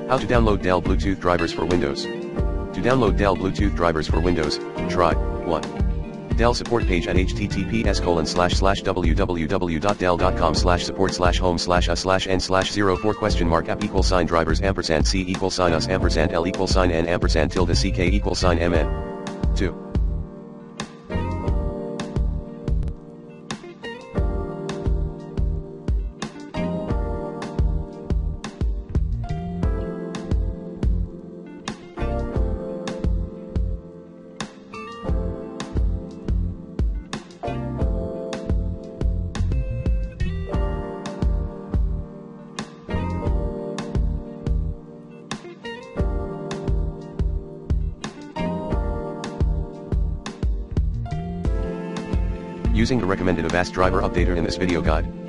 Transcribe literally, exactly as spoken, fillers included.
How to download Dell Bluetooth drivers for Windows. To download Dell Bluetooth drivers for Windows, try one. Dell support page at https colon slash slash www.dell.com slash support slash home slash a slash n slash zero four question mark app equal sign drivers ampersand c equal sign us ampersand l equal sign n ampersand tilde ck equal sign mn. two. Using the recommended Avast driver updater in this video guide,